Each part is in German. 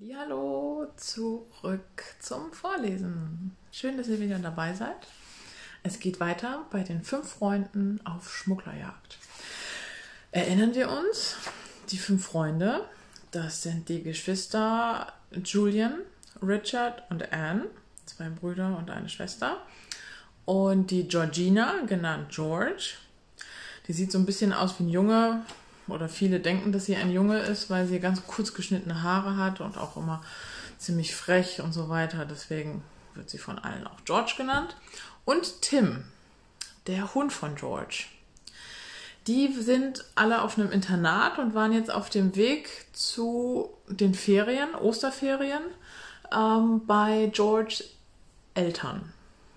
Hallo, zurück zum Vorlesen. Schön, dass ihr wieder dabei seid. Es geht weiter bei den 5 Freunden auf Schmugglerjagd. Erinnern wir uns, die 5 Freunde, das sind die Geschwister Julian, Richard und Anne, 2 Brüder und eine Schwester. Und die Georgina, genannt George, die sieht so ein bisschen aus wie ein Junge, oder viele denken, dass sie ein Junge ist, weil sie ganz kurz geschnittene Haare hat und auch immer ziemlich frech und so weiter. Deswegen wird sie von allen auch George genannt. Und Tim, der Hund von George. Die sind alle auf einem Internat und waren jetzt auf dem Weg zu den Ferien, Osterferien, bei Georges Eltern.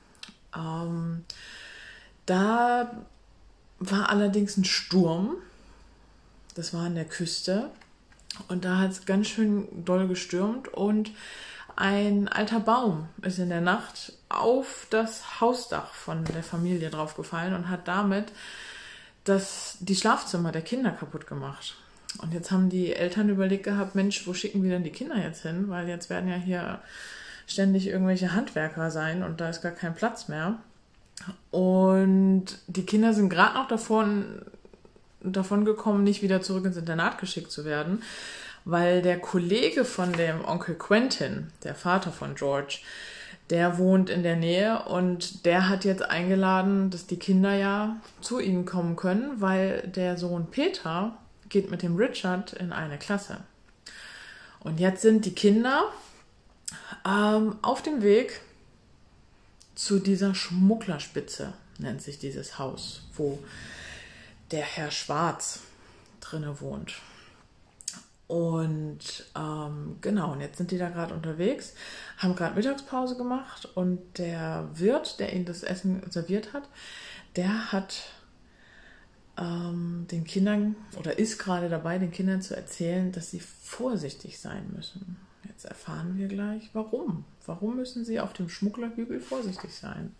Da war allerdings ein Sturm. Das war an der Küste und da hat es ganz schön doll gestürmt und ein alter Baum ist in der Nacht auf das Hausdach von der Familie draufgefallen und hat damit die Schlafzimmer der Kinder kaputt gemacht. Und jetzt haben die Eltern überlegt gehabt, Mensch, wo schicken wir denn die Kinder jetzt hin? Weil jetzt werden ja hier ständig irgendwelche Handwerker sein und da ist gar kein Platz mehr. Und die Kinder sind gerade noch davon gekommen, nicht wieder zurück ins Internat geschickt zu werden, weil der Kollege von dem Onkel Quentin, der Vater von George, der wohnt in der Nähe und der hat jetzt eingeladen, dass die Kinder ja zu ihnen kommen können, weil der Sohn Peter geht mit dem Richard in eine Klasse. Und jetzt sind die Kinder auf dem Weg zu dieser Schmugglerspitze, nennt sich dieses Haus, wo der Herr Schwarz drinne wohnt. Und genau, und jetzt sind die da gerade unterwegs, haben gerade Mittagspause gemacht und der Wirt, der ihnen das Essen serviert hat, der hat den Kindern oder ist gerade dabei, den Kindern zu erzählen, dass sie vorsichtig sein müssen. Jetzt erfahren wir gleich, warum. Warum müssen sie auf dem Schmugglerhügel vorsichtig sein?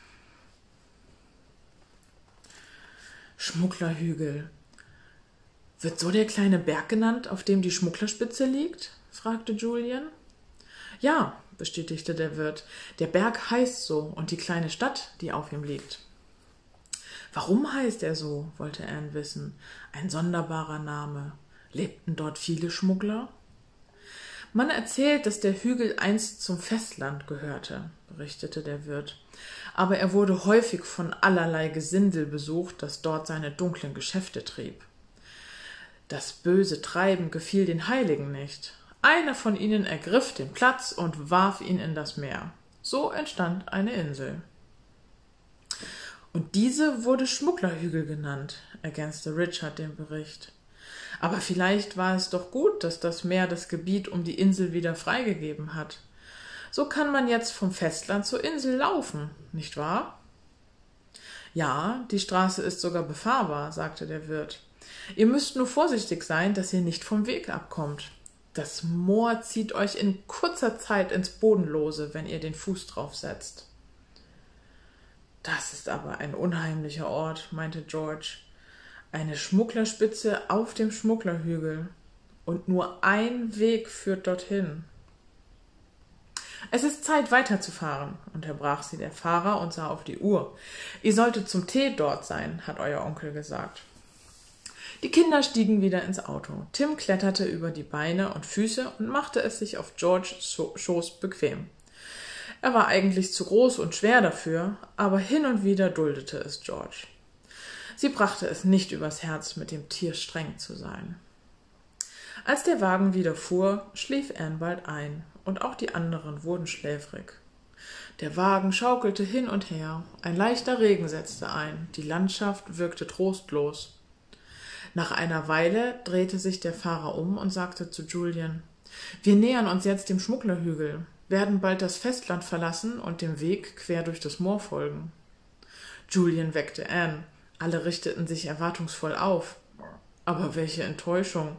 Schmugglerhügel. Wird so der kleine Berg genannt, auf dem die Schmugglerspitze liegt? Fragte Julian. Ja, bestätigte der Wirt. Der Berg heißt so und die kleine Stadt, die auf ihm liegt. Warum heißt er so? Wollte Anne wissen. Ein sonderbarer Name. Lebten dort viele Schmuggler? Man erzählt, dass der Hügel einst zum Festland gehörte, berichtete der Wirt. Aber er wurde häufig von allerlei Gesindel besucht, das dort seine dunklen Geschäfte trieb. Das böse Treiben gefiel den Heiligen nicht. Einer von ihnen ergriff den Platz und warf ihn in das Meer. So entstand eine Insel. Und diese wurde Schmugglerhügel genannt, ergänzte Richard den Bericht. Aber vielleicht war es doch gut, dass das Meer das Gebiet um die Insel wieder freigegeben hat. So kann man jetzt vom Festland zur Insel laufen, nicht wahr? Ja, die Straße ist sogar befahrbar, sagte der Wirt. Ihr müsst nur vorsichtig sein, dass ihr nicht vom Weg abkommt. Das Moor zieht euch in kurzer Zeit ins Bodenlose, wenn ihr den Fuß drauf setzt. Das ist aber ein unheimlicher Ort, meinte George. Eine Schmugglerspitze auf dem Schmugglerhügel. Und nur ein Weg führt dorthin. Es ist Zeit, weiterzufahren, unterbrach sie der Fahrer und sah auf die Uhr. Ihr solltet zum Tee dort sein, hat euer Onkel gesagt. Die Kinder stiegen wieder ins Auto. Tim kletterte über die Beine und Füße und machte es sich auf Georges Schoß bequem. Er war eigentlich zu groß und schwer dafür, aber hin und wieder duldete es George. Sie brachte es nicht übers Herz, mit dem Tier streng zu sein. Als der Wagen wieder fuhr, schlief Anne bald ein, und auch die anderen wurden schläfrig. Der Wagen schaukelte hin und her, ein leichter Regen setzte ein, die Landschaft wirkte trostlos. Nach einer Weile drehte sich der Fahrer um und sagte zu Julian: »Wir nähern uns jetzt dem Schmugglerhügel, werden bald das Festland verlassen und dem Weg quer durch das Moor folgen.« Julian weckte Anne. Alle richteten sich erwartungsvoll auf. Aber welche Enttäuschung!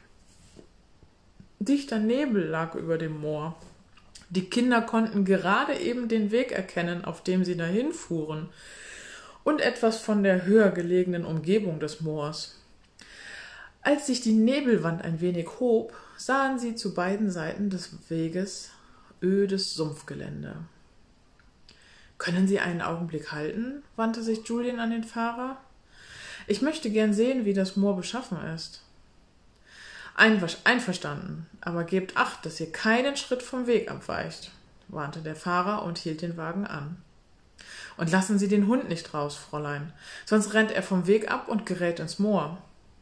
Dichter Nebel lag über dem Moor. Die Kinder konnten gerade eben den Weg erkennen, auf dem sie dahin fuhren, und etwas von der höher gelegenen Umgebung des Moors. Als sich die Nebelwand ein wenig hob, sahen sie zu beiden Seiten des Weges ödes Sumpfgelände. »Können Sie einen Augenblick halten?« wandte sich Julian an den Fahrer. »Ich möchte gern sehen, wie das Moor beschaffen ist.« »Einverstanden, aber gebt Acht, dass ihr keinen Schritt vom Weg abweicht«, warnte der Fahrer und hielt den Wagen an. »Und lassen Sie den Hund nicht raus, Fräulein, sonst rennt er vom Weg ab und gerät ins Moor.«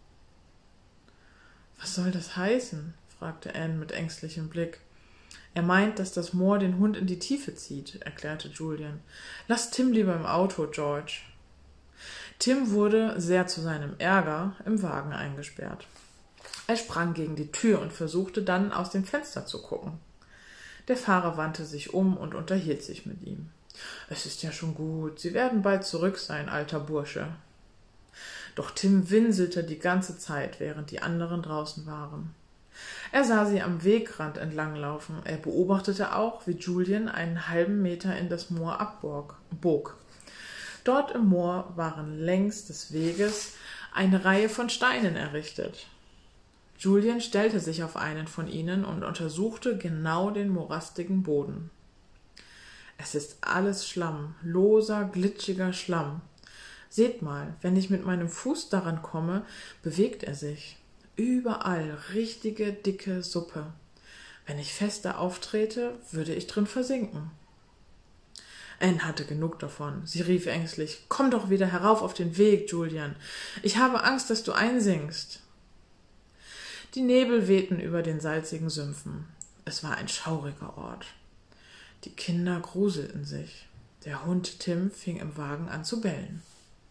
»Was soll das heißen?« fragte Anne mit ängstlichem Blick. »Er meint, dass das Moor den Hund in die Tiefe zieht«, erklärte Julian. »Lass Tim lieber im Auto, George.« Tim wurde, sehr zu seinem Ärger, im Wagen eingesperrt. Er sprang gegen die Tür und versuchte dann, aus dem Fenster zu gucken. Der Fahrer wandte sich um und unterhielt sich mit ihm. »Es ist ja schon gut, Sie werden bald zurück sein, alter Bursche.« Doch Tim winselte die ganze Zeit, während die anderen draußen waren. Er sah sie am Wegrand entlanglaufen. Er beobachtete auch, wie Julian einen halben Meter in das Moor abbog. Dort im Moor waren längs des Weges eine Reihe von Steinen errichtet. Julian stellte sich auf einen von ihnen und untersuchte genau den morastigen Boden. »Es ist alles Schlamm, loser, glitschiger Schlamm. Seht mal, wenn ich mit meinem Fuß daran komme, bewegt er sich. Überall richtige, dicke Suppe. Wenn ich fester auftrete, würde ich drin versinken.« Anne hatte genug davon. Sie rief ängstlich, »Komm doch wieder herauf auf den Weg, Julian. Ich habe Angst, dass du einsinkst.« Die Nebel wehten über den salzigen Sümpfen. Es war ein schauriger Ort. Die Kinder gruselten sich. Der Hund Tim fing im Wagen an zu bellen.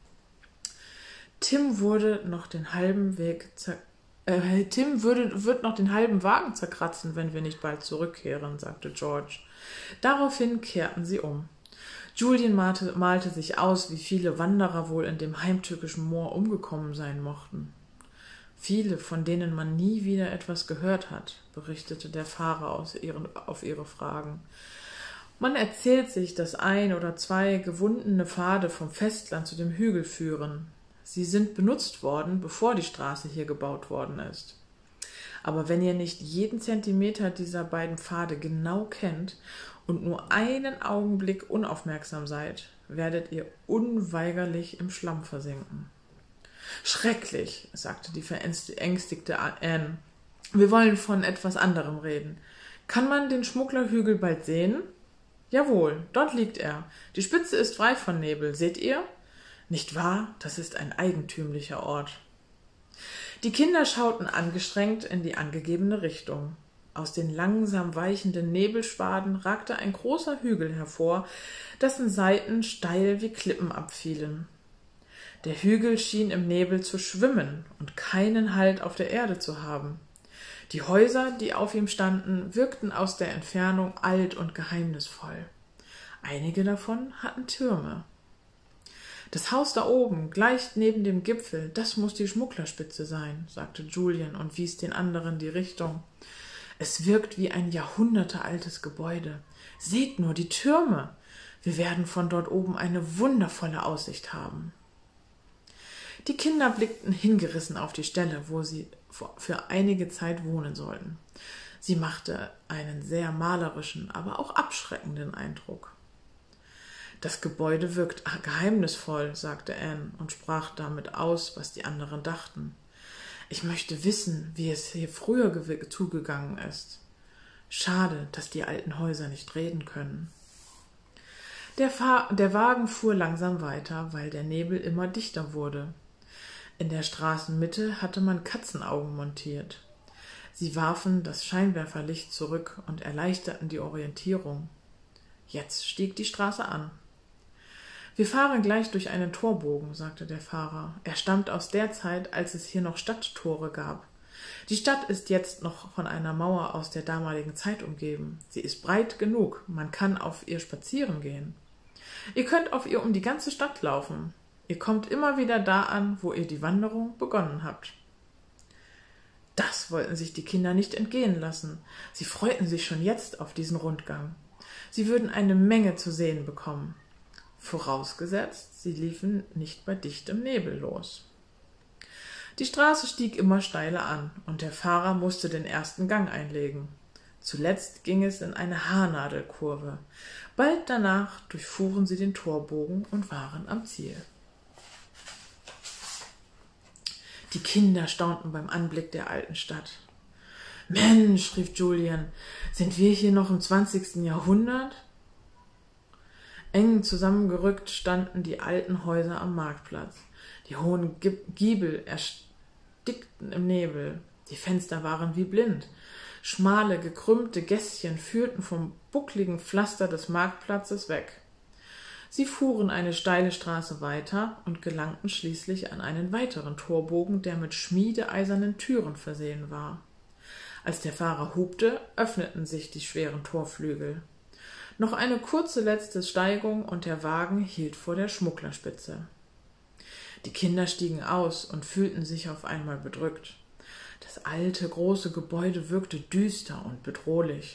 Tim wird noch den halben Wagen zerkratzen, wenn wir nicht bald zurückkehren«, sagte George. Daraufhin kehrten sie um. Julian malte sich aus, wie viele Wanderer wohl in dem heimtückischen Moor umgekommen sein mochten. »Viele, von denen man nie wieder etwas gehört hat«, berichtete der Fahrer auf ihre Fragen. »Man erzählt sich, dass 1 oder 2 gewundene Pfade vom Festland zu dem Hügel führen. Sie sind benutzt worden, bevor die Straße hier gebaut worden ist. Aber wenn ihr nicht jeden Zentimeter dieser beiden Pfade genau kennt und nur einen Augenblick unaufmerksam seid, werdet ihr unweigerlich im Schlamm versinken.« »Schrecklich«, sagte die verängstigte Anne. »Wir wollen von etwas anderem reden. Kann man den Schmugglerhügel bald sehen?« »Jawohl, dort liegt er. Die Spitze ist frei von Nebel. Seht ihr? Nicht wahr? Das ist ein eigentümlicher Ort.« Die Kinder schauten angestrengt in die angegebene Richtung. Aus den langsam weichenden Nebelschwaden ragte ein großer Hügel hervor, dessen Seiten steil wie Klippen abfielen. Der Hügel schien im Nebel zu schwimmen und keinen Halt auf der Erde zu haben. Die Häuser, die auf ihm standen, wirkten aus der Entfernung alt und geheimnisvoll. Einige davon hatten Türme. »Das Haus da oben, gleich neben dem Gipfel, das muß die Schmugglerspitze sein«, sagte Julian und wies den anderen die Richtung. »Es wirkt wie ein jahrhundertealtes Gebäude. Seht nur die Türme! Wir werden von dort oben eine wundervolle Aussicht haben.« Die Kinder blickten hingerissen auf die Stelle, wo sie für einige Zeit wohnen sollten. Sie machte einen sehr malerischen, aber auch abschreckenden Eindruck. »Das Gebäude wirkt geheimnisvoll«, sagte Anne und sprach damit aus, was die anderen dachten. »Ich möchte wissen, wie es hier früher zugegangen ist. Schade, dass die alten Häuser nicht reden können.« Der Wagen fuhr langsam weiter, weil der Nebel immer dichter wurde. In der Straßenmitte hatte man Katzenaugen montiert. Sie warfen das Scheinwerferlicht zurück und erleichterten die Orientierung. Jetzt stieg die Straße an. »Wir fahren gleich durch einen Torbogen«, sagte der Fahrer. »Er stammt aus der Zeit, als es hier noch Stadttore gab. Die Stadt ist jetzt noch von einer Mauer aus der damaligen Zeit umgeben. Sie ist breit genug, man kann auf ihr spazieren gehen. Ihr könnt auf ihr um die ganze Stadt laufen. Ihr kommt immer wieder da an, wo ihr die Wanderung begonnen habt.« Das wollten sich die Kinder nicht entgehen lassen. Sie freuten sich schon jetzt auf diesen Rundgang. Sie würden eine Menge zu sehen bekommen. Vorausgesetzt, sie liefen nicht bei dichtem Nebel los. Die Straße stieg immer steiler an, und der Fahrer musste den ersten Gang einlegen. Zuletzt ging es in eine Haarnadelkurve. Bald danach durchfuhren sie den Torbogen und waren am Ziel. Die Kinder staunten beim Anblick der alten Stadt. »Mensch«, rief Julian, »sind wir hier noch im 20. Jahrhundert?« Eng zusammengerückt standen die alten Häuser am Marktplatz. Die hohen Giebel erstickten im Nebel. Die Fenster waren wie blind. Schmale, gekrümmte Gässchen führten vom buckligen Pflaster des Marktplatzes weg. Sie fuhren eine steile Straße weiter und gelangten schließlich an einen weiteren Torbogen, der mit schmiedeeisernen Türen versehen war. Als der Fahrer hupte, öffneten sich die schweren Torflügel. Noch eine kurze letzte Steigung und der Wagen hielt vor der Schmugglerspitze. Die Kinder stiegen aus und fühlten sich auf einmal bedrückt. Das alte, große Gebäude wirkte düster und bedrohlich.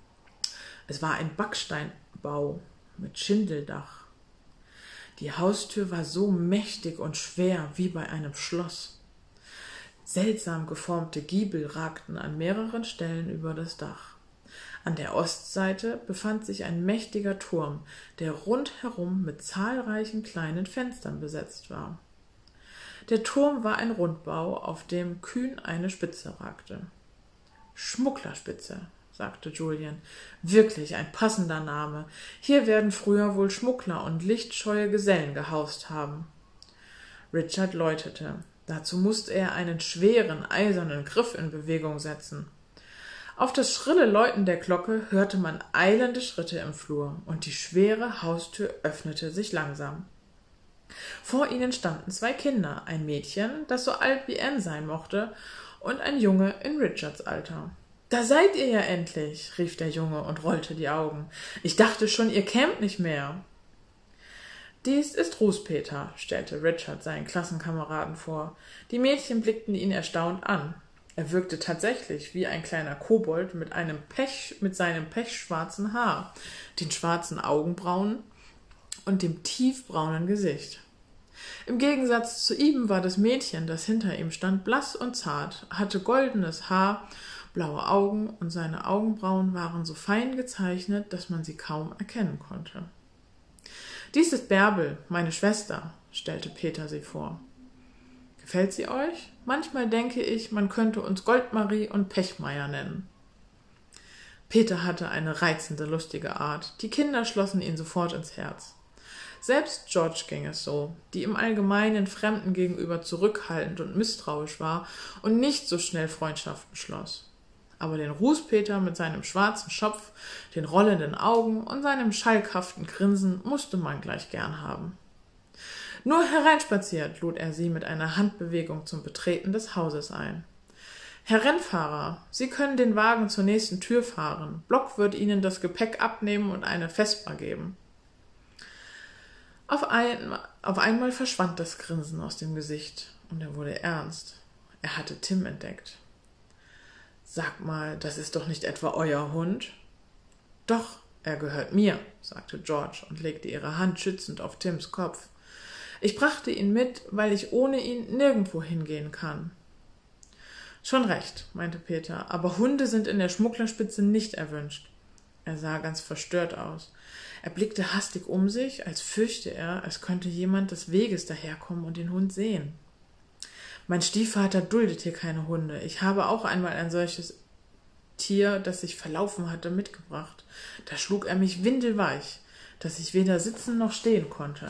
Es war ein Backsteinbau mit Schindeldach. Die Haustür war so mächtig und schwer wie bei einem Schloss. Seltsam geformte Giebel ragten an mehreren Stellen über das Dach. An der Ostseite befand sich ein mächtiger Turm, der rundherum mit zahlreichen kleinen Fenstern besetzt war. Der Turm war ein Rundbau, auf dem kühn eine Spitze ragte. »Schmugglerspitze«, sagte Julian. »Wirklich ein passender Name. Hier werden früher wohl Schmuggler und lichtscheue Gesellen gehaust haben.« Richard läutete. Dazu musste er einen schweren, eisernen Griff in Bewegung setzen. Auf das schrille Läuten der Glocke hörte man eilende Schritte im Flur, und die schwere Haustür öffnete sich langsam. Vor ihnen standen zwei Kinder, ein Mädchen, das so alt wie Anne sein mochte, und ein Junge in Richards Alter. »Da seid ihr ja endlich«, rief der Junge und rollte die Augen. »Ich dachte schon, ihr kämt nicht mehr.« »Dies ist Rußpeter«, stellte Richard seinen Klassenkameraden vor. Die Mädchen blickten ihn erstaunt an. Er wirkte tatsächlich wie ein kleiner Kobold mit seinem pechschwarzen Haar, den schwarzen Augenbrauen und dem tiefbraunen Gesicht. Im Gegensatz zu ihm war das Mädchen, das hinter ihm stand, blass und zart, hatte goldenes Haar, blaue Augen, und seine Augenbrauen waren so fein gezeichnet, dass man sie kaum erkennen konnte. »Dies ist Bärbel, meine Schwester«, stellte Peter sie vor. »Gefällt sie euch? Manchmal denke ich, man könnte uns Goldmarie und Pechmeier nennen.« Peter hatte eine reizende, lustige Art. Die Kinder schlossen ihn sofort ins Herz. Selbst George ging es so, die im Allgemeinen Fremden gegenüber zurückhaltend und misstrauisch war und nicht so schnell Freundschaften schloss. Aber den Rußpeter mit seinem schwarzen Schopf, den rollenden Augen und seinem schalkhaften Grinsen musste man gleich gern haben. »Nur hereinspaziert«, lud er sie mit einer Handbewegung zum Betreten des Hauses ein. »Herr Rennfahrer, Sie können den Wagen zur nächsten Tür fahren. Block wird Ihnen das Gepäck abnehmen und eine Vespa geben.« Auf einmal verschwand das Grinsen aus dem Gesicht, und er wurde ernst. Er hatte Tim entdeckt. »Sag mal, das ist doch nicht etwa euer Hund?« »Doch, er gehört mir«, sagte George und legte ihre Hand schützend auf Tims Kopf. »Ich brachte ihn mit, weil ich ohne ihn nirgendwo hingehen kann.« »Schon recht«, meinte Peter, »aber Hunde sind in der Schmugglerspitze nicht erwünscht.« Er sah ganz verstört aus. Er blickte hastig um sich, als fürchte er, es könnte jemand des Weges daherkommen und den Hund sehen. »Mein Stiefvater duldet hier keine Hunde. Ich habe auch einmal ein solches Tier, das sich verlaufen hatte, mitgebracht. Da schlug er mich windelweich, dass ich weder sitzen noch stehen konnte.«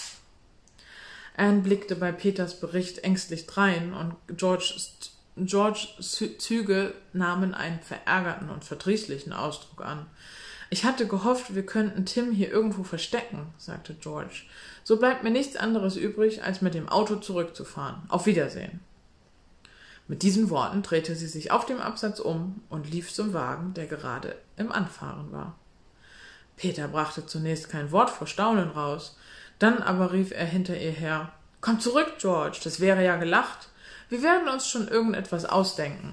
Anne blickte bei Peters Bericht ängstlich drein, und Georges Züge nahmen einen verärgerten und verdrießlichen Ausdruck an. »Ich hatte gehofft, wir könnten Tim hier irgendwo verstecken«, sagte George. »So bleibt mir nichts anderes übrig, als mit dem Auto zurückzufahren. Auf Wiedersehen.« Mit diesen Worten drehte sie sich auf dem Absatz um und lief zum Wagen, der gerade im Anfahren war. Peter brachte zunächst kein Wort vor Staunen raus, dann aber rief er hinter ihr her: »Komm zurück, George, das wäre ja gelacht. Wir werden uns schon irgendetwas ausdenken.«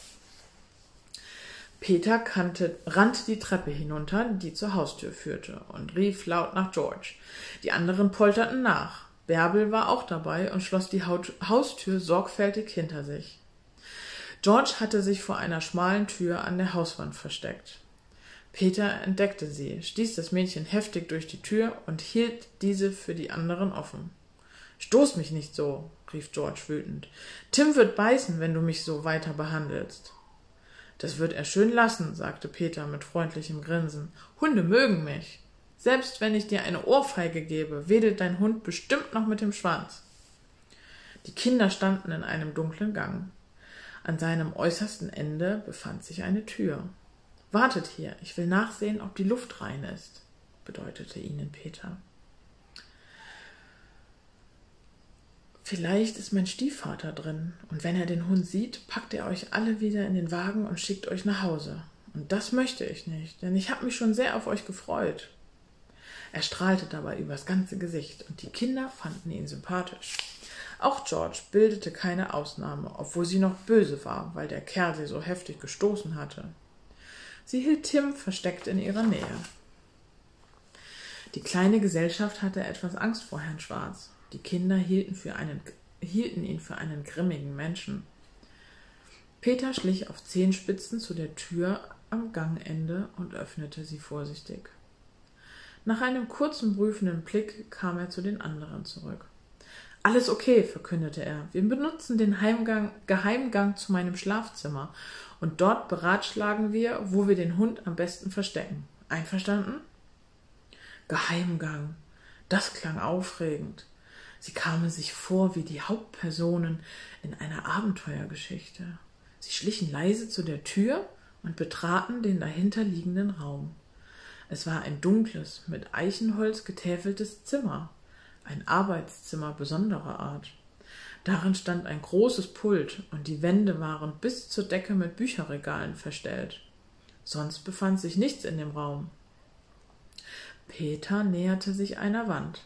Peter rannte die Treppe hinunter, die zur Haustür führte, und rief laut nach George. Die anderen polterten nach. Bärbel war auch dabei und schloss die Haustür sorgfältig hinter sich. George hatte sich vor einer schmalen Tür an der Hauswand versteckt. Peter entdeckte sie, stieß das Mädchen heftig durch die Tür und hielt diese für die anderen offen. »Stoß mich nicht so«, rief George wütend. »Tim wird beißen, wenn du mich so weiter behandelst.« »Das wird er schön lassen«, sagte Peter mit freundlichem Grinsen. »Hunde mögen mich. Selbst wenn ich dir eine Ohrfeige gebe, wedelt dein Hund bestimmt noch mit dem Schwanz.« Die Kinder standen in einem dunklen Gang. An seinem äußersten Ende befand sich eine Tür. »Wartet hier, ich will nachsehen, ob die Luft rein ist«, bedeutete ihnen Peter. »Vielleicht ist mein Stiefvater drin, und wenn er den Hund sieht, packt er euch alle wieder in den Wagen und schickt euch nach Hause. Und das möchte ich nicht, denn ich habe mich schon sehr auf euch gefreut.« Er strahlte dabei übers ganze Gesicht, und die Kinder fanden ihn sympathisch. Auch George bildete keine Ausnahme, obwohl sie noch böse war, weil der Kerl sie so heftig gestoßen hatte. Sie hielt Tim versteckt in ihrer Nähe. Die kleine Gesellschaft hatte etwas Angst vor Herrn Schwarz. Die Kinder hielten ihn für einen grimmigen Menschen. Peter schlich auf Zehenspitzen zu der Tür am Gangende und öffnete sie vorsichtig. Nach einem kurzen prüfenden Blick kam er zu den anderen zurück. »Alles okay«, verkündete er. »Wir benutzen den Geheimgang zu meinem Schlafzimmer und dort beratschlagen wir, wo wir den Hund am besten verstecken. Einverstanden?« Geheimgang. Das klang aufregend. Sie kamen sich vor wie die Hauptpersonen in einer Abenteuergeschichte. Sie schlichen leise zu der Tür und betraten den dahinterliegenden Raum. Es war ein dunkles, mit Eichenholz getäfeltes Zimmer, ein Arbeitszimmer besonderer Art. Darin stand ein großes Pult und die Wände waren bis zur Decke mit Bücherregalen verstellt. Sonst befand sich nichts in dem Raum. Peter näherte sich einer Wand.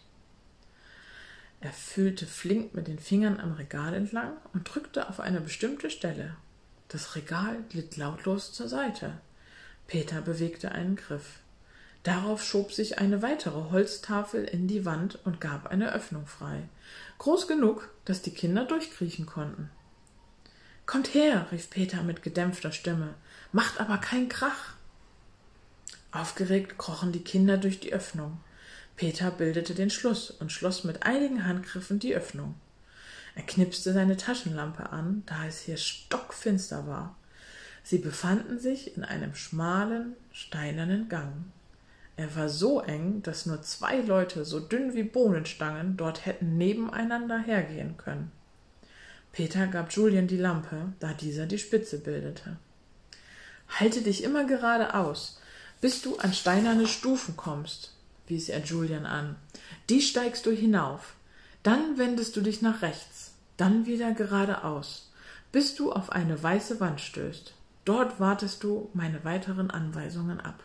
Er fühlte flink mit den Fingern am Regal entlang und drückte auf eine bestimmte Stelle. Das Regal glitt lautlos zur Seite. Peter bewegte einen Griff. Darauf schob sich eine weitere Holztafel in die Wand und gab eine Öffnung frei. Groß genug, dass die Kinder durchkriechen konnten. »Kommt her«, rief Peter mit gedämpfter Stimme, »macht aber keinen Krach!« Aufgeregt krochen die Kinder durch die Öffnung. Peter bildete den Schluss und schloss mit einigen Handgriffen die Öffnung. Er knipste seine Taschenlampe an, da es hier stockfinster war. Sie befanden sich in einem schmalen, steinernen Gang. Er war so eng, dass nur 2 Leute, so dünn wie Bohnenstangen, dort hätten nebeneinander hergehen können. Peter gab Julian die Lampe, da dieser die Spitze bildete. »Halte dich immer geradeaus, bis du an steinerne Stufen kommst«, wies er Julian an. »Die steigst du hinauf. Dann wendest du dich nach rechts, dann wieder geradeaus, bis du auf eine weiße Wand stößt. Dort wartest du meine weiteren Anweisungen ab.«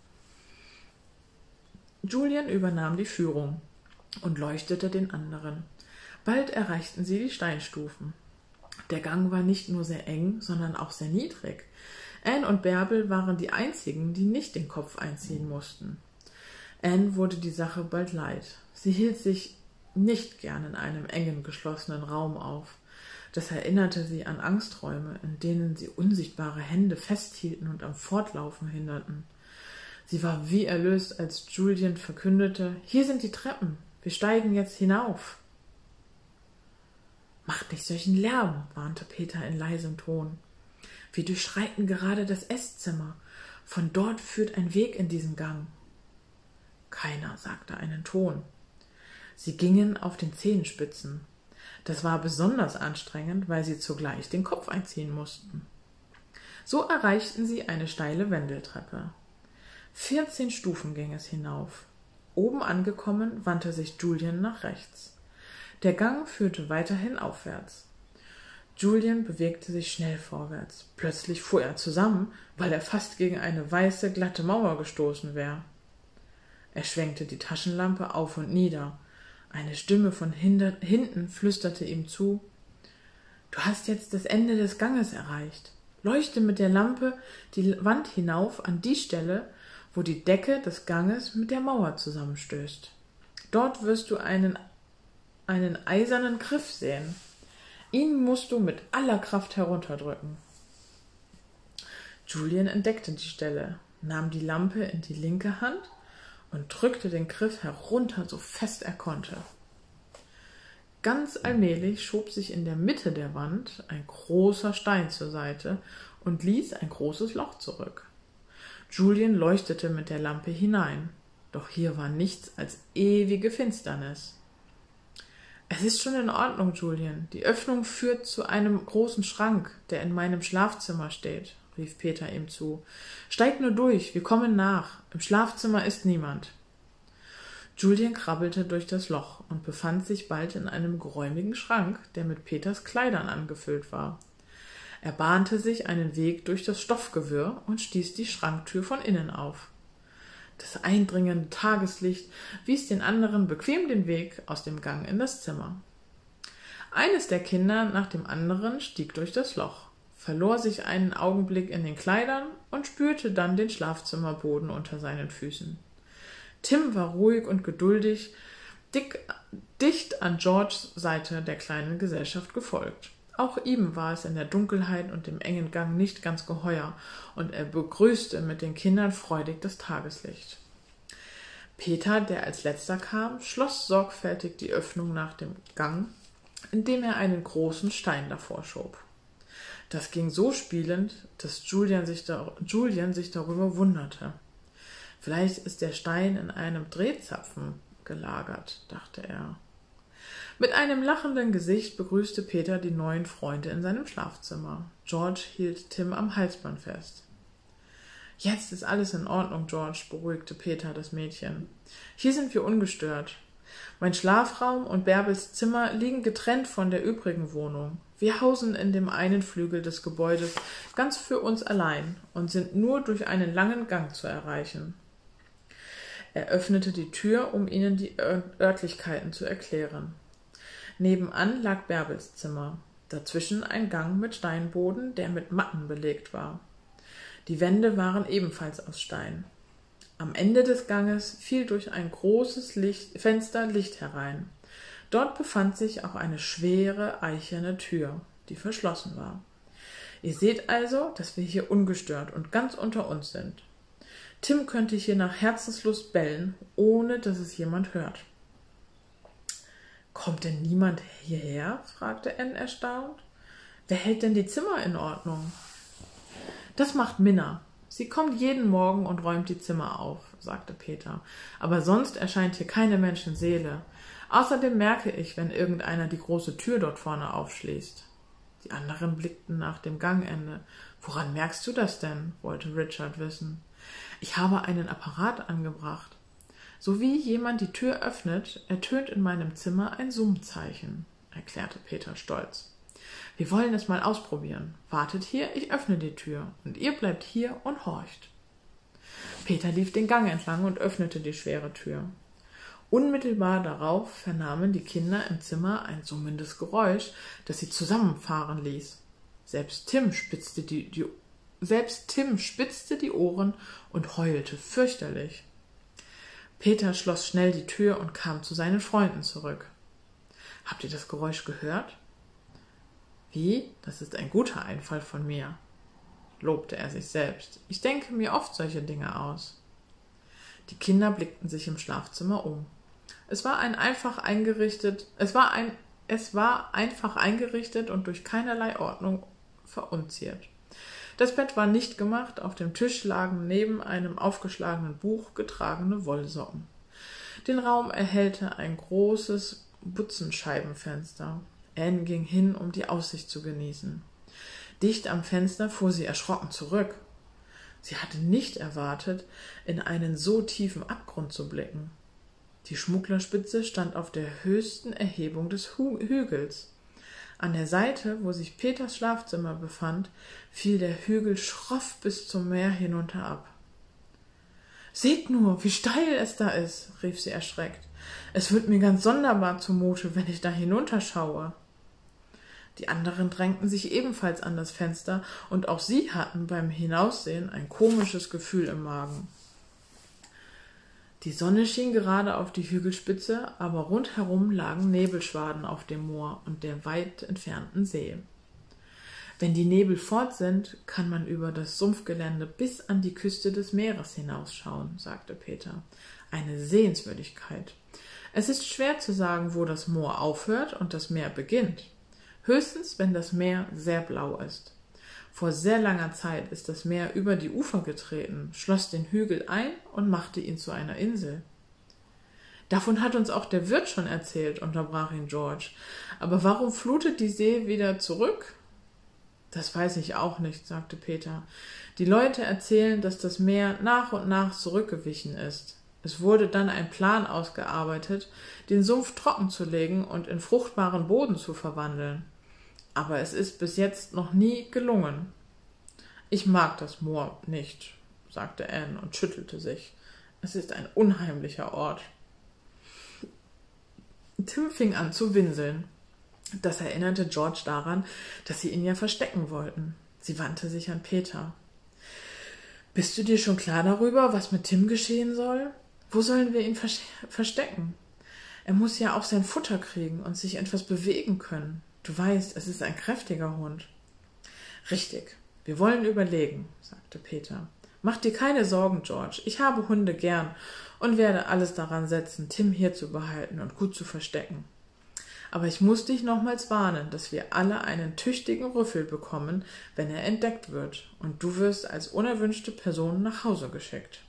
Julian übernahm die Führung und leuchtete den anderen. Bald erreichten sie die Steinstufen. Der Gang war nicht nur sehr eng, sondern auch sehr niedrig. Anne und Bärbel waren die einzigen, die nicht den Kopf einziehen mussten. Anne wurde die Sache bald leid. Sie hielt sich nicht gern in einem engen, geschlossenen Raum auf. Das erinnerte sie an Angsträume, in denen sie unsichtbare Hände festhielten und am Fortlaufen hinderten. Sie war wie erlöst, als Julian verkündete, »Hier sind die Treppen, wir steigen jetzt hinauf.« »Macht nicht solchen Lärm«, warnte Peter in leisem Ton. »Wir durchschreiten gerade das Esszimmer. Von dort führt ein Weg in diesen Gang.« Keiner sagte einen Ton. Sie gingen auf den Zehenspitzen. Das war besonders anstrengend, weil sie zugleich den Kopf einziehen mussten. So erreichten sie eine steile Wendeltreppe. 14 Stufen ging es hinauf. Oben angekommen, wandte sich Julian nach rechts. Der Gang führte weiterhin aufwärts. Julian bewegte sich schnell vorwärts. Plötzlich fuhr er zusammen, weil er fast gegen eine weiße, glatte Mauer gestoßen wäre. Er schwenkte die Taschenlampe auf und nieder. Eine Stimme von hinten flüsterte ihm zu, »Du hast jetzt das Ende des Ganges erreicht. Leuchte mit der Lampe die Wand hinauf an die Stelle, wo die Decke des Ganges mit der Mauer zusammenstößt. Dort wirst du an einen eisernen Griff sehen. Ihn musst du mit aller Kraft herunterdrücken. Julian entdeckte die Stelle, nahm die Lampe in die linke Hand und drückte den Griff herunter, so fest er konnte. Ganz allmählich schob sich in der Mitte der Wand ein großer Stein zur Seite und ließ ein großes Loch zurück. Julian leuchtete mit der Lampe hinein, doch hier war nichts als ewige Finsternis. »Es ist schon in Ordnung, Julian. Die Öffnung führt zu einem großen Schrank, der in meinem Schlafzimmer steht«, rief Peter ihm zu. »Steig nur durch, wir kommen nach. Im Schlafzimmer ist niemand.« Julian krabbelte durch das Loch und befand sich bald in einem geräumigen Schrank, der mit Peters Kleidern angefüllt war. Er bahnte sich einen Weg durch das Stoffgewirr und stieß die Schranktür von innen auf. Das eindringende Tageslicht wies den anderen bequem den Weg aus dem Gang in das Zimmer. Eines der Kinder nach dem anderen stieg durch das Loch, verlor sich einen Augenblick in den Kleidern und spürte dann den Schlafzimmerboden unter seinen Füßen. Tim war ruhig und geduldig, dicht an Georges Seite der kleinen Gesellschaft gefolgt. Auch ihm war es in der Dunkelheit und dem engen Gang nicht ganz geheuer, und er begrüßte mit den Kindern freudig das Tageslicht. Peter, der als letzter kam, schloss sorgfältig die Öffnung nach dem Gang, indem er einen großen Stein davor schob. Das ging so spielend, dass Julian sich darüber wunderte. Vielleicht ist der Stein in einem Drehzapfen gelagert, dachte er. Mit einem lachenden Gesicht begrüßte Peter die neuen Freunde in seinem Schlafzimmer. George hielt Tim am Halsband fest. »Jetzt ist alles in Ordnung, George«, beruhigte Peter das Mädchen. »Hier sind wir ungestört. Mein Schlafraum und Bärbels Zimmer liegen getrennt von der übrigen Wohnung. Wir hausen in dem einen Flügel des Gebäudes ganz für uns allein und sind nur durch einen langen Gang zu erreichen.« Er öffnete die Tür, um ihnen die Örtlichkeiten zu erklären. Nebenan lag Bärbels Zimmer, dazwischen ein Gang mit Steinboden, der mit Matten belegt war. Die Wände waren ebenfalls aus Stein. Am Ende des Ganges fiel durch ein großes Fenster Licht herein. Dort befand sich auch eine schwere, eichene Tür, die verschlossen war. Ihr seht also, dass wir hier ungestört und ganz unter uns sind. Tim könnte hier nach Herzenslust bellen, ohne dass es jemand hört. »Kommt denn niemand hierher?« fragte Anne erstaunt. »Wer hält denn die Zimmer in Ordnung?« »Das macht Minna. Sie kommt jeden Morgen und räumt die Zimmer auf«, sagte Peter. »Aber sonst erscheint hier keine Menschenseele. Außerdem merke ich, wenn irgendeiner die große Tür dort vorne aufschließt.« Die anderen blickten nach dem Gangende. »Woran merkst du das denn?« wollte Richard wissen. »Ich habe einen Apparat angebracht. So wie jemand die Tür öffnet, ertönt in meinem Zimmer ein Summzeichen«, erklärte Peter stolz. »Wir wollen es mal ausprobieren. Wartet hier, ich öffne die Tür, und ihr bleibt hier und horcht.« Peter lief den Gang entlang und öffnete die schwere Tür. Unmittelbar darauf vernahmen die Kinder im Zimmer ein summendes Geräusch, das sie zusammenfahren ließ. Selbst Tim spitzte die Ohren und heulte fürchterlich. Peter schloss schnell die Tür und kam zu seinen Freunden zurück. »Habt ihr das Geräusch gehört?« »Wie? Das ist ein guter Einfall von mir«, lobte er sich selbst. »Ich denke mir oft solche Dinge aus.« Die Kinder blickten sich im Schlafzimmer um. Es war einfach eingerichtet und durch keinerlei Ordnung verunziert. Das Bett war nicht gemacht, auf dem Tisch lagen neben einem aufgeschlagenen Buch getragene Wollsocken. Den Raum erhellte ein großes Butzenscheibenfenster. Anne ging hin, um die Aussicht zu genießen. Dicht am Fenster fuhr sie erschrocken zurück. Sie hatte nicht erwartet, in einen so tiefen Abgrund zu blicken. Die Schmugglerspitze stand auf der höchsten Erhebung des Hügels. An der Seite, wo sich Peters Schlafzimmer befand, fiel der Hügel schroff bis zum Meer hinunter ab. »Seht nur, wie steil es da ist«, rief sie erschreckt. »Es wird mir ganz sonderbar zumute, wenn ich da hinunterschaue.« Die anderen drängten sich ebenfalls an das Fenster, und auch sie hatten beim Hinaussehen ein komisches Gefühl im Magen. Die Sonne schien gerade auf die Hügelspitze, aber rundherum lagen Nebelschwaden auf dem Moor und der weit entfernten See. Wenn die Nebel fort sind, kann man über das Sumpfgelände bis an die Küste des Meeres hinausschauen, sagte Peter. Eine Sehenswürdigkeit. Es ist schwer zu sagen, wo das Moor aufhört und das Meer beginnt. Höchstens, wenn das Meer sehr blau ist. Vor sehr langer Zeit ist das Meer über die Ufer getreten, schloss den Hügel ein und machte ihn zu einer Insel. Davon hat uns auch der Wirt schon erzählt, unterbrach ihn George. Aber warum flutet die See wieder zurück? Das weiß ich auch nicht, sagte Peter. Die Leute erzählen, dass das Meer nach und nach zurückgewichen ist. Es wurde dann ein Plan ausgearbeitet, den Sumpf trocken zu legen und in fruchtbaren Boden zu verwandeln. Aber es ist bis jetzt noch nie gelungen. Ich mag das Moor nicht, sagte Anne und schüttelte sich. Es ist ein unheimlicher Ort. Tim fing an zu winseln. Das erinnerte George daran, dass sie ihn ja verstecken wollten. Sie wandte sich an Peter. Bist du dir schon klar darüber, was mit Tim geschehen soll? Wo sollen wir ihn verstecken? Er muss ja auch sein Futter kriegen und sich etwas bewegen können. Du weißt, es ist ein kräftiger Hund. Richtig, wir wollen überlegen, sagte Peter. Mach dir keine Sorgen, George. Ich habe Hunde gern und werde alles daran setzen, Tim hier zu behalten und gut zu verstecken. Aber ich muss dich nochmals warnen, dass wir alle einen tüchtigen Rüffel bekommen, wenn er entdeckt wird, und du wirst als unerwünschte Person nach Hause geschickt.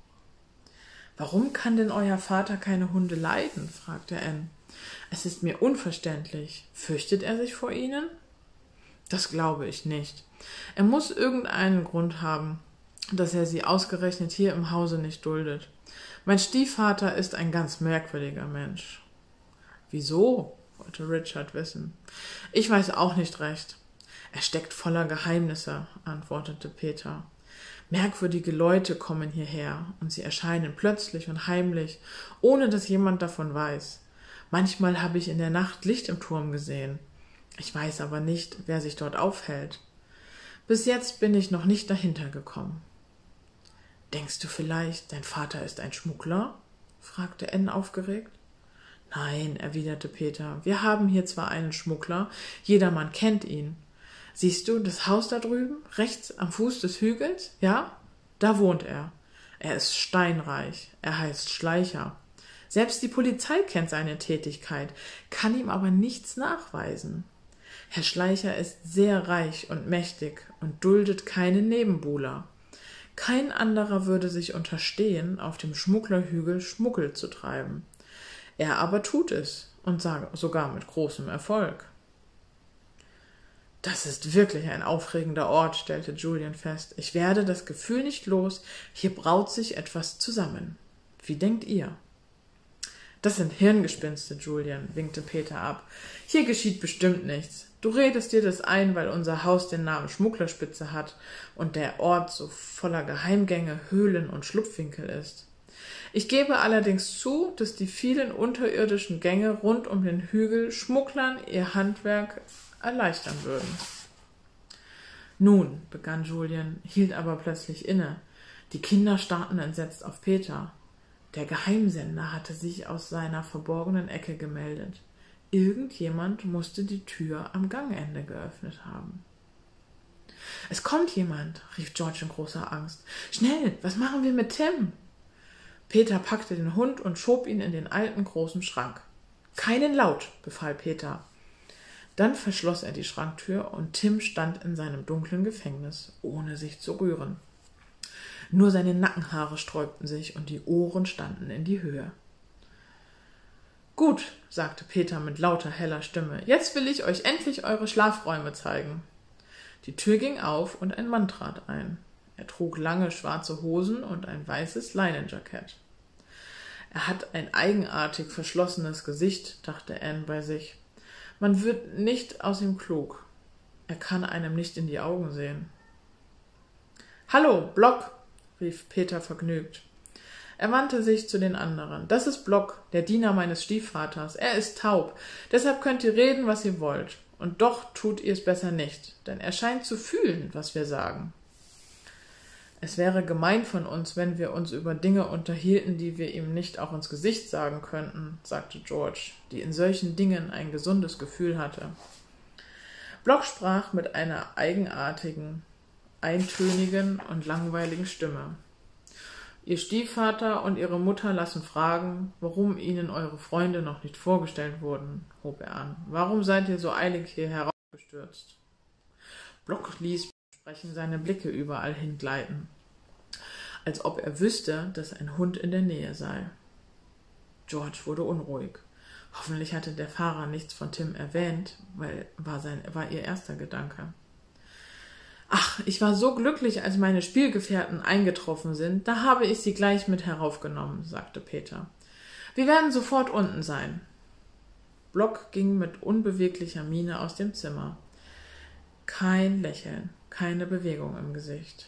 Warum kann denn euer Vater keine Hunde leiden? Fragte Anne. Es ist mir unverständlich. Fürchtet er sich vor ihnen? Das glaube ich nicht. Er muss irgendeinen Grund haben, dass er sie ausgerechnet hier im Hause nicht duldet. Mein Stiefvater ist ein ganz merkwürdiger Mensch. Wieso? Wollte Richard wissen. Ich weiß auch nicht recht. Er steckt voller Geheimnisse, antwortete Peter. Merkwürdige Leute kommen hierher, und sie erscheinen plötzlich und heimlich, ohne dass jemand davon weiß. Manchmal habe ich in der Nacht Licht im Turm gesehen. Ich weiß aber nicht, wer sich dort aufhält. Bis jetzt bin ich noch nicht dahinter gekommen. Denkst du vielleicht, dein Vater ist ein Schmuggler? Fragte Anne aufgeregt. Nein, erwiderte Peter, wir haben hier zwar einen Schmuggler, jedermann kennt ihn. Siehst du das Haus da drüben, rechts am Fuß des Hügels? Ja, da wohnt er. Er ist steinreich, er heißt Schleicher. Selbst die Polizei kennt seine Tätigkeit, kann ihm aber nichts nachweisen. Herr Schleicher ist sehr reich und mächtig und duldet keine Nebenbuhler. Kein anderer würde sich unterstehen, auf dem Schmugglerhügel Schmuggel zu treiben. Er aber tut es, und sogar mit großem Erfolg. Das ist wirklich ein aufregender Ort, stellte Julian fest. Ich werde das Gefühl nicht los, hier braut sich etwas zusammen. Wie denkt ihr? Das sind Hirngespinste, Julian, winkte Peter ab. Hier geschieht bestimmt nichts. Du redest dir das ein, weil unser Haus den Namen Schmugglerspitze hat und der Ort so voller Geheimgänge, Höhlen und Schlupfwinkel ist. Ich gebe allerdings zu, dass die vielen unterirdischen Gänge rund um den Hügel Schmugglern ihr Handwerk erleichtern würden. Nun, begann Julian, hielt aber plötzlich inne. Die Kinder starrten entsetzt auf Peter. Der Geheimsender hatte sich aus seiner verborgenen Ecke gemeldet. Irgendjemand musste die Tür am Gangende geöffnet haben. »Es kommt jemand«, rief George in großer Angst. »Schnell, was machen wir mit Tim?« Peter packte den Hund und schob ihn in den alten großen Schrank. »Keinen Laut«, befahl Peter. Dann verschloss er die Schranktür und Tim stand in seinem dunklen Gefängnis, ohne sich zu rühren. Nur seine Nackenhaare sträubten sich und die Ohren standen in die Höhe. »Gut«, sagte Peter mit lauter, heller Stimme, »jetzt will ich euch endlich eure Schlafräume zeigen.« Die Tür ging auf und ein Mann trat ein. Er trug lange schwarze Hosen und ein weißes Leinenjackett. Er hat ein eigenartig verschlossenes Gesicht, dachte Anne bei sich. Man wird nicht aus ihm klug. Er kann einem nicht in die Augen sehen. »Hallo, Block«, rief Peter vergnügt. Er wandte sich zu den anderen. »Das ist Block, der Diener meines Stiefvaters. Er ist taub, deshalb könnt ihr reden, was ihr wollt. Und doch tut ihr es besser nicht, denn er scheint zu fühlen, was wir sagen.« Es wäre gemein von uns, wenn wir uns über Dinge unterhielten, die wir ihm nicht auch ins Gesicht sagen könnten, sagte George, die in solchen Dingen ein gesundes Gefühl hatte. Block sprach mit einer eigenartigen, eintönigen und langweiligen Stimme. Ihr Stiefvater und ihre Mutter lassen fragen, warum ihnen eure Freunde noch nicht vorgestellt wurden, hob er an. Warum seid ihr so eilig hier heraufgestürzt? Block ließ Sprechen seine Blicke überall hingleiten, als ob er wüsste, dass ein Hund in der Nähe sei. George wurde unruhig. Hoffentlich hatte der Fahrer nichts von Tim erwähnt, war ihr erster Gedanke. »Ach, ich war so glücklich, als meine Spielgefährten eingetroffen sind, da habe ich sie gleich mit heraufgenommen«, sagte Peter. »Wir werden sofort unten sein.« Block ging mit unbeweglicher Miene aus dem Zimmer. Kein Lächeln, keine Bewegung im Gesicht.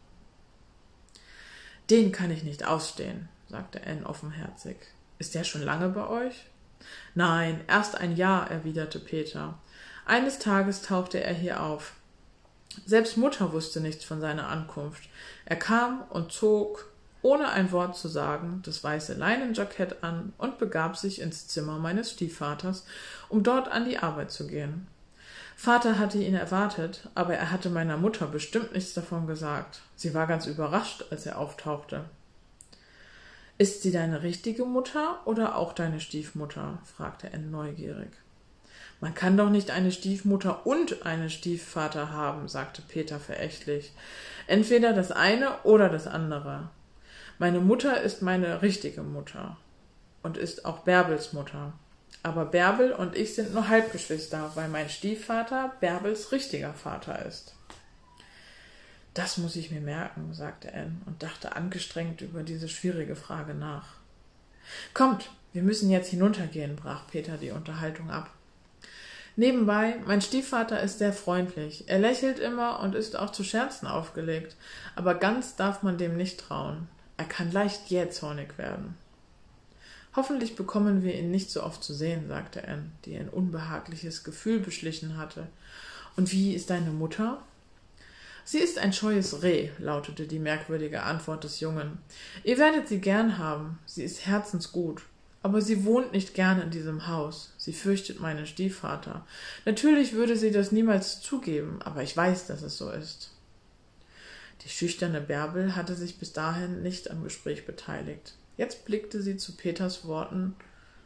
»Den kann ich nicht ausstehen«, sagte Anne offenherzig. »Ist der schon lange bei euch?« »Nein, erst ein Jahr«, erwiderte Peter. »Eines Tages tauchte er hier auf. Selbst Mutter wusste nichts von seiner Ankunft. Er kam und zog, ohne ein Wort zu sagen, das weiße Leinenjackett an und begab sich ins Zimmer meines Stiefvaters, um dort an die Arbeit zu gehen. Vater hatte ihn erwartet, aber er hatte meiner Mutter bestimmt nichts davon gesagt. Sie war ganz überrascht, als er auftauchte. »Ist sie deine richtige Mutter oder auch deine Stiefmutter?« fragte Anne neugierig. »Man kann doch nicht eine Stiefmutter und einen Stiefvater haben«, sagte Peter verächtlich. »Entweder das eine oder das andere. Meine Mutter ist meine richtige Mutter und ist auch Bärbels Mutter. Aber Bärbel und ich sind nur Halbgeschwister, weil mein Stiefvater Bärbels richtiger Vater ist.« »Das muss ich mir merken«, sagte Anne und dachte angestrengt über diese schwierige Frage nach. »Kommt, wir müssen jetzt hinuntergehen«, brach Peter die Unterhaltung ab. »Nebenbei, mein Stiefvater ist sehr freundlich. Er lächelt immer und ist auch zu Scherzen aufgelegt. Aber ganz darf man dem nicht trauen. Er kann leicht jähzornig werden.« »Hoffentlich bekommen wir ihn nicht so oft zu sehen«, sagte Anne, die ein unbehagliches Gefühl beschlichen hatte. »Und wie ist deine Mutter?« »Sie ist ein scheues Reh«, lautete die merkwürdige Antwort des Jungen. »Ihr werdet sie gern haben. Sie ist herzensgut. Aber sie wohnt nicht gern in diesem Haus. Sie fürchtet meinen Stiefvater. Natürlich würde sie das niemals zugeben, aber ich weiß, dass es so ist.« Die schüchterne Bärbel hatte sich bis dahin nicht am Gespräch beteiligt. Jetzt nickte sie zu Peters Worten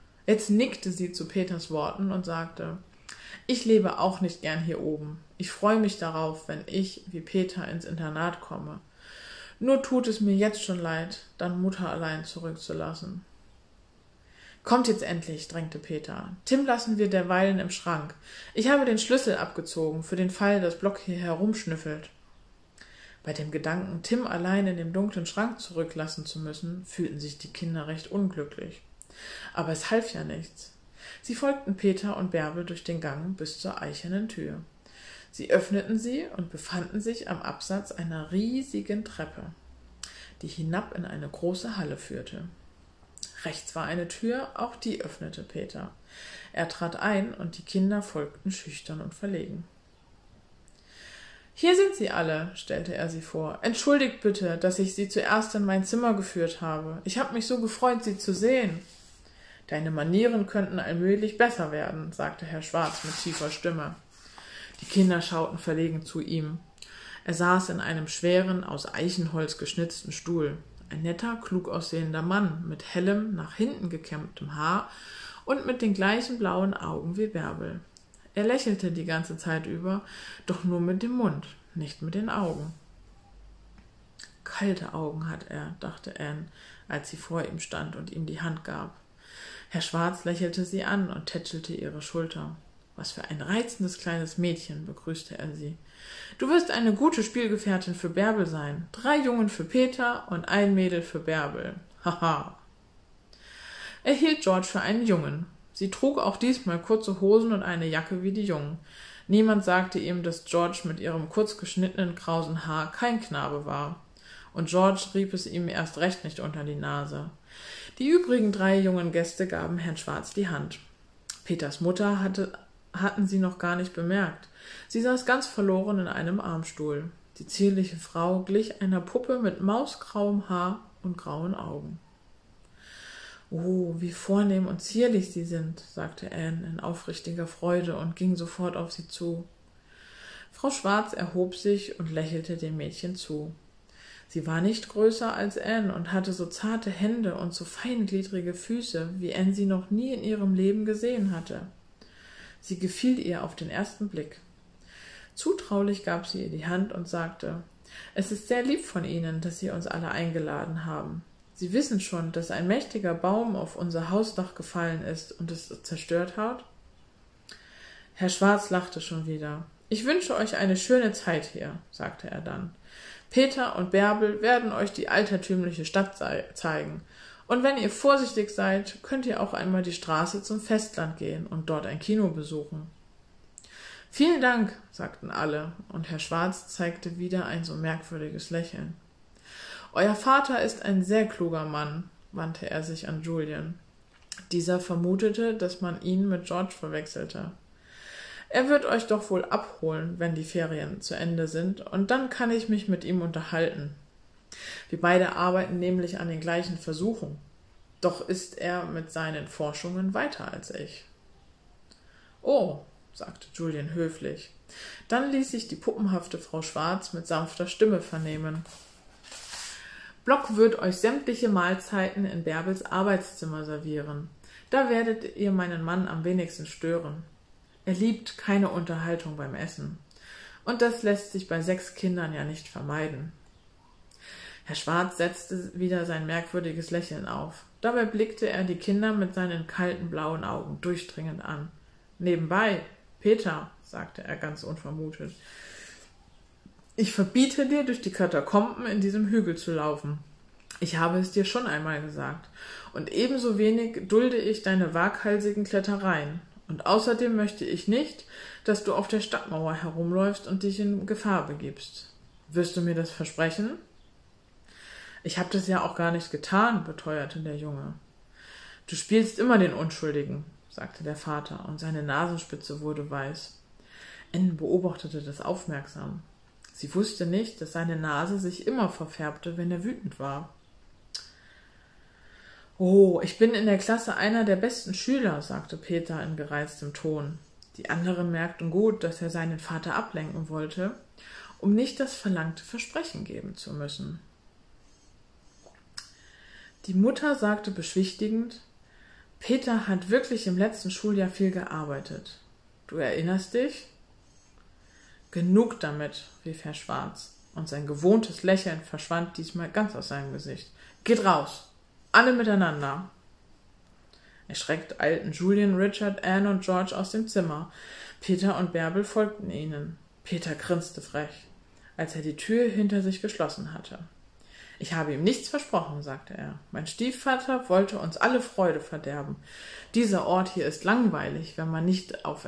und sagte: »Ich lebe auch nicht gern hier oben. Ich freue mich darauf, wenn ich, wie Peter, ins Internat komme. Nur tut es mir jetzt schon leid, dann Mutter allein zurückzulassen.« »Kommt jetzt endlich«, drängte Peter. »Tim lassen wir derweilen im Schrank. Ich habe den Schlüssel abgezogen, für den Fall, dass Block hier herumschnüffelt.« Bei dem Gedanken, Tim allein in dem dunklen Schrank zurücklassen zu müssen, fühlten sich die Kinder recht unglücklich. Aber es half ja nichts. Sie folgten Peter und Bärbel durch den Gang bis zur eichernen Tür. Sie öffneten sie und befanden sich am Absatz einer riesigen Treppe, die hinab in eine große Halle führte. Rechts war eine Tür, auch die öffnete Peter. Er trat ein und die Kinder folgten schüchtern und verlegen. »Hier sind sie alle«, stellte er sie vor. »Entschuldigt bitte, dass ich sie zuerst in mein Zimmer geführt habe. Ich habe mich so gefreut, sie zu sehen.« »Deine Manieren könnten allmählich besser werden«, sagte Herr Schwarz mit tiefer Stimme. Die Kinder schauten verlegen zu ihm. Er saß in einem schweren, aus Eichenholz geschnitzten Stuhl. Ein netter, klug aussehender Mann mit hellem, nach hinten gekämmtem Haar und mit den gleichen blauen Augen wie Bärbel. Er lächelte die ganze Zeit über, doch nur mit dem Mund, nicht mit den Augen. »Kalte Augen hat er«, dachte Anne, als sie vor ihm stand und ihm die Hand gab. Herr Schwarz lächelte sie an und tätschelte ihre Schulter. »Was für ein reizendes kleines Mädchen«, begrüßte er sie. »Du wirst eine gute Spielgefährtin für Bärbel sein. 3 Jungen für Peter und 1 Mädel für Bärbel. Haha.« Er hielt George für einen Jungen. Sie trug auch diesmal kurze Hosen und eine Jacke wie die Jungen. Niemand sagte ihm, dass George mit ihrem kurz geschnittenen, krausen Haar kein Knabe war. Und George rieb es ihm erst recht nicht unter die Nase. Die übrigen 3 jungen Gäste gaben Herrn Schwarz die Hand. Peters Mutter hatten sie noch gar nicht bemerkt. Sie saß ganz verloren in einem Armstuhl. Die zierliche Frau glich einer Puppe mit mausgrauem Haar und grauen Augen. »Oh, wie vornehm und zierlich Sie sind«, sagte Anne in aufrichtiger Freude und ging sofort auf sie zu. Frau Schwarz erhob sich und lächelte dem Mädchen zu. Sie war nicht größer als Anne und hatte so zarte Hände und so feingliedrige Füße, wie Anne sie noch nie in ihrem Leben gesehen hatte. Sie gefiel ihr auf den ersten Blick. Zutraulich gab sie ihr die Hand und sagte, »Es ist sehr lieb von Ihnen, dass Sie uns alle eingeladen haben. Sie wissen schon, dass ein mächtiger Baum auf unser Hausdach gefallen ist und es zerstört hat?« Herr Schwarz lachte schon wieder. »Ich wünsche euch eine schöne Zeit hier«, sagte er dann. »Peter und Bärbel werden euch die altertümliche Stadt zeigen. Und wenn ihr vorsichtig seid, könnt ihr auch einmal die Straße zum Festland gehen und dort ein Kino besuchen.« »Vielen Dank«, sagten alle, und Herr Schwarz zeigte wieder ein so merkwürdiges Lächeln. »Euer Vater ist ein sehr kluger Mann«, wandte er sich an Julian. Dieser vermutete, dass man ihn mit George verwechselte. »Er wird euch doch wohl abholen, wenn die Ferien zu Ende sind, und dann kann ich mich mit ihm unterhalten. Wir beide arbeiten nämlich an den gleichen Versuchen. Doch ist er mit seinen Forschungen weiter als ich.« »Oh«, sagte Julian höflich. Dann ließ sich die puppenhafte Frau Schwarz mit sanfter Stimme vernehmen. »Block wird euch sämtliche Mahlzeiten in Bärbels Arbeitszimmer servieren. Da werdet ihr meinen Mann am wenigsten stören. Er liebt keine Unterhaltung beim Essen. Und das lässt sich bei 6 Kindern ja nicht vermeiden.« Herr Schwarz setzte wieder sein merkwürdiges Lächeln auf. Dabei blickte er die Kinder mit seinen kalten blauen Augen durchdringend an. »Nebenbei, Peter«, sagte er ganz unvermutet, »ich verbiete dir, durch die Katakomben in diesem Hügel zu laufen. Ich habe es dir schon einmal gesagt. Und ebenso wenig dulde ich deine waghalsigen Klettereien. Und außerdem möchte ich nicht, dass du auf der Stadtmauer herumläufst und dich in Gefahr begibst. Wirst du mir das versprechen?« »Ich habe das ja auch gar nicht getan«, beteuerte der Junge. »Du spielst immer den Unschuldigen«, sagte der Vater, und seine Nasenspitze wurde weiß. Anne beobachtete das aufmerksam. Sie wusste nicht, dass seine Nase sich immer verfärbte, wenn er wütend war. »Oh, ich bin in der Klasse einer der besten Schüler«, sagte Peter in gereiztem Ton. Die anderen merkten gut, dass er seinen Vater ablenken wollte, um nicht das verlangte Versprechen geben zu müssen. Die Mutter sagte beschwichtigend, »Peter hat wirklich im letzten Schuljahr viel gearbeitet. Du erinnerst dich?« »Genug damit«, rief Herr Schwarz, und sein gewohntes Lächeln verschwand diesmal ganz aus seinem Gesicht. »Geht raus! Alle miteinander!« Erschreckt eilten Julian, Richard, Anne und George aus dem Zimmer. Peter und Bärbel folgten ihnen. Peter grinste frech, als er die Tür hinter sich geschlossen hatte. »Ich habe ihm nichts versprochen«, sagte er. »Mein Stiefvater wollte uns alle Freude verderben. Dieser Ort hier ist langweilig, wenn man nicht auf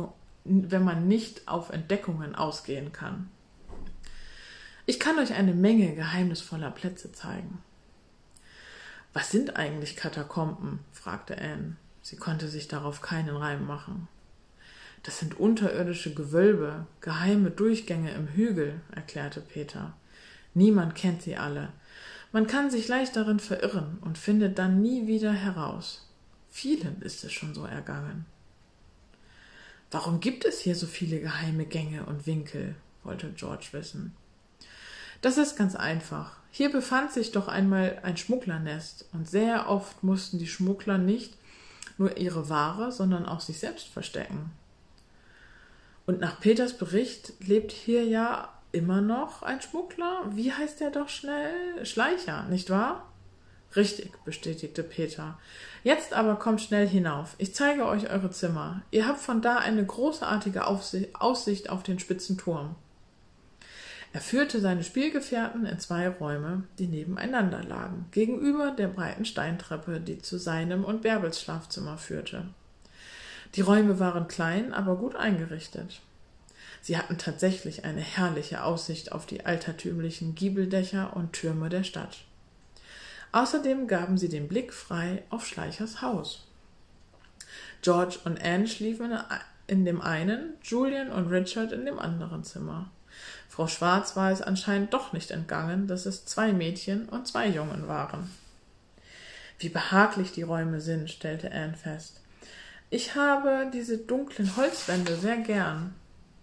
Entdeckungen ausgehen kann. Ich kann euch eine Menge geheimnisvoller Plätze zeigen.« »Was sind eigentlich Katakomben?«, fragte Anne. Sie konnte sich darauf keinen Reim machen. »Das sind unterirdische Gewölbe, geheime Durchgänge im Hügel«, erklärte Peter. »Niemand kennt sie alle. Man kann sich leicht darin verirren und findet dann nie wieder heraus. Vielen ist es schon so ergangen.« »Warum gibt es hier so viele geheime Gänge und Winkel?«, wollte George wissen. »Das ist ganz einfach. Hier befand sich doch einmal ein Schmugglernest, und sehr oft mussten die Schmuggler nicht nur ihre Ware, sondern auch sich selbst verstecken. Und nach Peters Bericht lebt hier ja immer noch ein Schmuggler. Wie heißt der doch schnell? Schleicher, nicht wahr?« »Richtig«, bestätigte Peter. »Jetzt aber kommt schnell hinauf. Ich zeige euch eure Zimmer. Ihr habt von da eine großartige Aussicht auf den spitzen Turm.« Er führte seine Spielgefährten in 2 Räume, die nebeneinander lagen, gegenüber der breiten Steintreppe, die zu seinem und Bärbels Schlafzimmer führte. Die Räume waren klein, aber gut eingerichtet. Sie hatten tatsächlich eine herrliche Aussicht auf die altertümlichen Giebeldächer und Türme der Stadt. Außerdem gaben sie den Blick frei auf Schleichers Haus. George und Anne schliefen in dem einen, Julian und Richard in dem anderen Zimmer. Frau Schwarz war es anscheinend doch nicht entgangen, dass es 2 Mädchen und 2 Jungen waren. Wie behaglich die Räume sind, stellte Anne fest. Ich habe diese dunklen Holzwände sehr gern.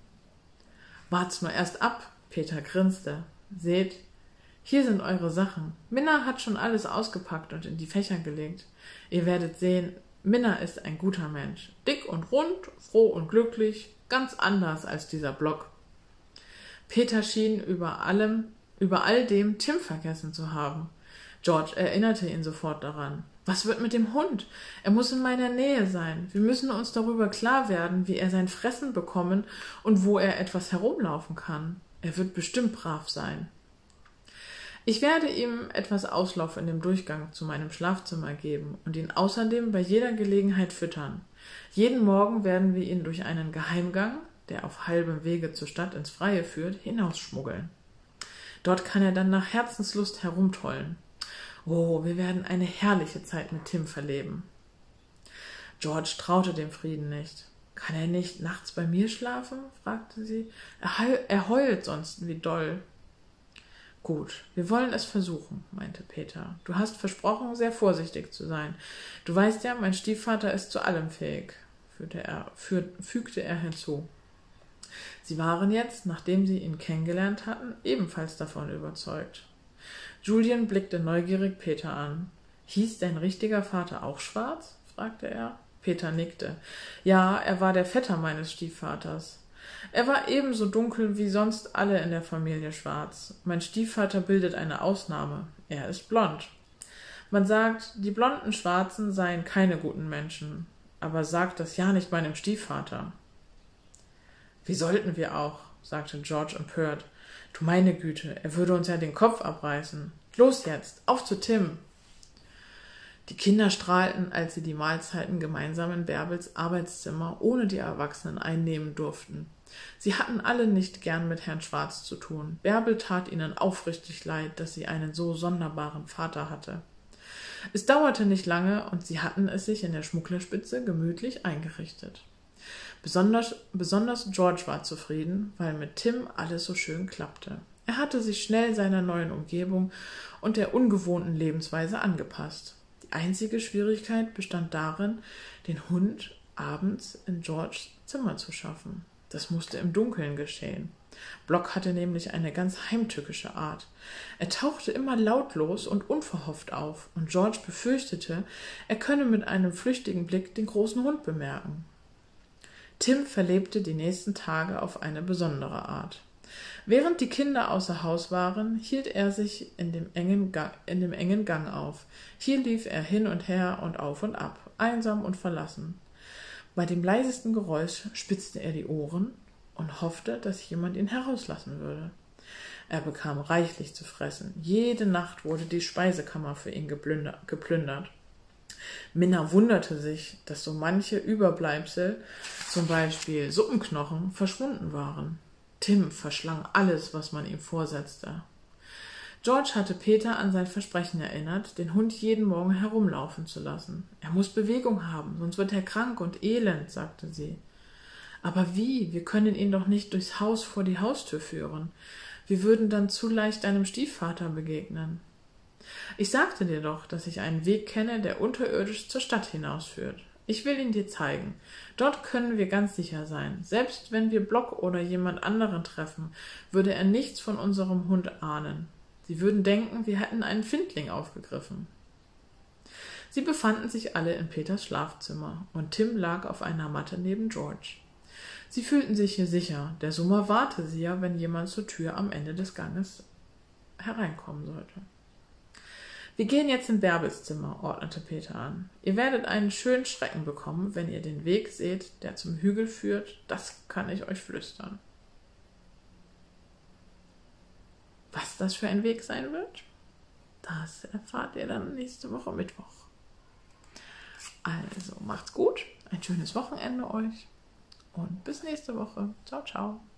Wart's nur erst ab, Peter grinste. Seht, hier sind eure Sachen. Minna hat schon alles ausgepackt und in die Fächer gelegt. Ihr werdet sehen, Minna ist ein guter Mensch. Dick und rund, froh und glücklich, ganz anders als dieser Block. Peter schien über all dem Tim vergessen zu haben. George erinnerte ihn sofort daran. Was wird mit dem Hund? Er muss in meiner Nähe sein. Wir müssen uns darüber klar werden, wie er sein Fressen bekommen und wo er etwas herumlaufen kann. Er wird bestimmt brav sein. Ich werde ihm etwas Auslauf in dem Durchgang zu meinem Schlafzimmer geben und ihn außerdem bei jeder Gelegenheit füttern. Jeden Morgen werden wir ihn durch einen Geheimgang, der auf halbem Wege zur Stadt ins Freie führt, hinausschmuggeln. Dort kann er dann nach Herzenslust herumtollen. Oh, wir werden eine herrliche Zeit mit Tim verleben. George traute dem Frieden nicht. Kann er nicht nachts bei mir schlafen? Fragte sie. Er heult sonst wie doll. Gut, wir wollen es versuchen, meinte Peter. Du hast versprochen, sehr vorsichtig zu sein. Du weißt ja, mein Stiefvater ist zu allem fähig, fügte er hinzu. Sie waren jetzt, nachdem sie ihn kennengelernt hatten, ebenfalls davon überzeugt. Julian blickte neugierig Peter an. Hieß dein richtiger Vater auch Schwarz? Fragte er. Peter nickte. Ja, er war der Vetter meines Stiefvaters. Er war ebenso dunkel wie sonst alle in der Familie Schwarz. Mein Stiefvater bildet eine Ausnahme. Er ist blond. Man sagt, die blonden Schwarzen seien keine guten Menschen. Aber sagt das ja nicht meinem Stiefvater. Wie sollten wir auch, sagte George empört. Du meine Güte, er würde uns ja den Kopf abreißen. Los jetzt, auf zu Tim. Die Kinder strahlten, als sie die Mahlzeiten gemeinsam in Bärbels Arbeitszimmer ohne die Erwachsenen einnehmen durften. Sie hatten alle nicht gern mit Herrn Schwarz zu tun. Bärbel tat ihnen aufrichtig leid, dass sie einen so sonderbaren Vater hatte. Es dauerte nicht lange, und sie hatten es sich in der Schmugglerspitze gemütlich eingerichtet. Besonders George war zufrieden, weil mit Tim alles so schön klappte. Er hatte sich schnell seiner neuen Umgebung und der ungewohnten Lebensweise angepasst. Die einzige Schwierigkeit bestand darin, den Hund abends in Georges Zimmer zu schaffen. Das musste im Dunkeln geschehen. Block hatte nämlich eine ganz heimtückische Art. Er tauchte immer lautlos und unverhofft auf, und George befürchtete, er könne mit einem flüchtigen Blick den großen Hund bemerken. Tim verlebte die nächsten Tage auf eine besondere Art. Während die Kinder außer Haus waren, hielt er sich in dem engen Gang auf. Hier lief er hin und her und auf und ab, einsam und verlassen. Bei dem leisesten Geräusch spitzte er die Ohren und hoffte, dass jemand ihn herauslassen würde. Er bekam reichlich zu fressen. Jede Nacht wurde die Speisekammer für ihn geplündert. Minna wunderte sich, dass so manche Überbleibsel, zum Beispiel Suppenknochen, verschwunden waren. Tim verschlang alles, was man ihm vorsetzte. George hatte Peter an sein Versprechen erinnert, den Hund jeden Morgen herumlaufen zu lassen. Er muss Bewegung haben, sonst wird er krank und elend, sagte sie. Aber wie? Wir können ihn doch nicht durchs Haus vor die Haustür führen. Wir würden dann zu leicht einem Stiefvater begegnen. Ich sagte dir doch, dass ich einen Weg kenne, der unterirdisch zur Stadt hinausführt. Ich will ihn dir zeigen. Dort können wir ganz sicher sein. Selbst wenn wir Block oder jemand anderen treffen, würde er nichts von unserem Hund ahnen. Sie würden denken, wir hätten einen Findling aufgegriffen. Sie befanden sich alle in Peters Schlafzimmer, und Tim lag auf einer Matte neben George. Sie fühlten sich hier sicher. Der Sommer warte sie ja, wenn jemand zur Tür am Ende des Ganges hereinkommen sollte. Wir gehen jetzt in Bärbels Zimmer, ordnete Peter an. Ihr werdet einen schönen Schrecken bekommen, wenn ihr den Weg seht, der zum Hügel führt. Das kann ich euch flüstern. Was das für ein Weg sein wird, das erfahrt ihr dann nächste Woche Mittwoch. Also macht's gut, ein schönes Wochenende euch und bis nächste Woche. Ciao, ciao.